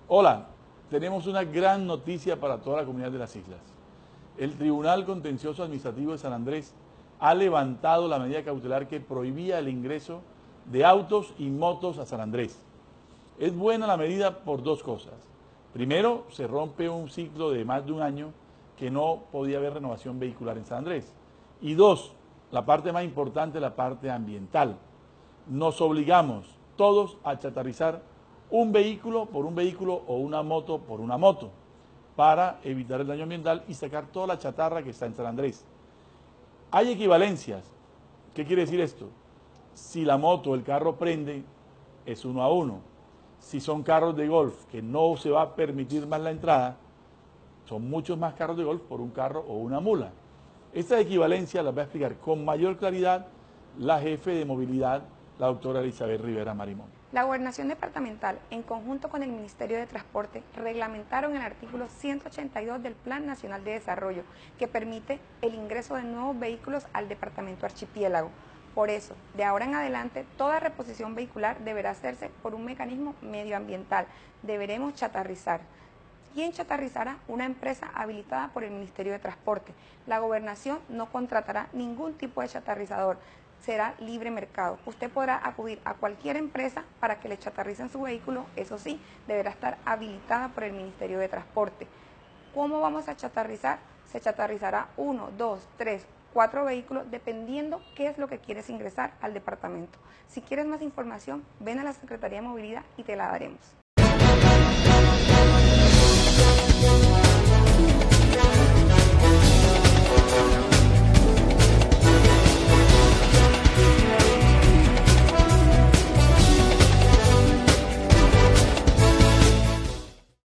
Hola, tenemos una gran noticia para toda la comunidad de las islas. El Tribunal Contencioso Administrativo de San Andrés ha levantado la medida cautelar que prohibía el ingreso de autos y motos a San Andrés. Es buena la medida por dos cosas. Primero, se rompe un ciclo de más de un año que no podía haber renovación vehicular en San Andrés. Y dos, la parte más importante, la parte ambiental. Nos obligamos todos a chatarrizar un vehículo por un vehículo o una moto por una moto para evitar el daño ambiental y sacar toda la chatarra que está en San Andrés. Hay equivalencias. ¿Qué quiere decir esto? Si la moto o el carro prende, es 1 a 1. Si son carros de golf que no se va a permitir más la entrada, son muchos más carros de golf por un carro o una mula. Esta equivalencia las va a explicar con mayor claridad la jefe de movilidad, la doctora Elizabeth Rivera Marimón. La Gobernación Departamental, en conjunto con el Ministerio de Transporte, reglamentaron el artículo 182 del Plan Nacional de Desarrollo, que permite el ingreso de nuevos vehículos al Departamento Archipiélago. Por eso, de ahora en adelante, toda reposición vehicular deberá hacerse por un mecanismo medioambiental. Deberemos chatarrizar. ¿Quién chatarrizará? Una empresa habilitada por el Ministerio de Transporte. La Gobernación no contratará ningún tipo de chatarrizador. Será libre mercado. Usted podrá acudir a cualquier empresa para que le chatarricen su vehículo, eso sí, deberá estar habilitada por el Ministerio de Transporte. ¿Cómo vamos a chatarrizar? Se chatarrizará 1, 2, 3, 4 vehículos, dependiendo qué es lo que quieres ingresar al departamento. Si quieres más información, ven a la Secretaría de Movilidad y te la daremos.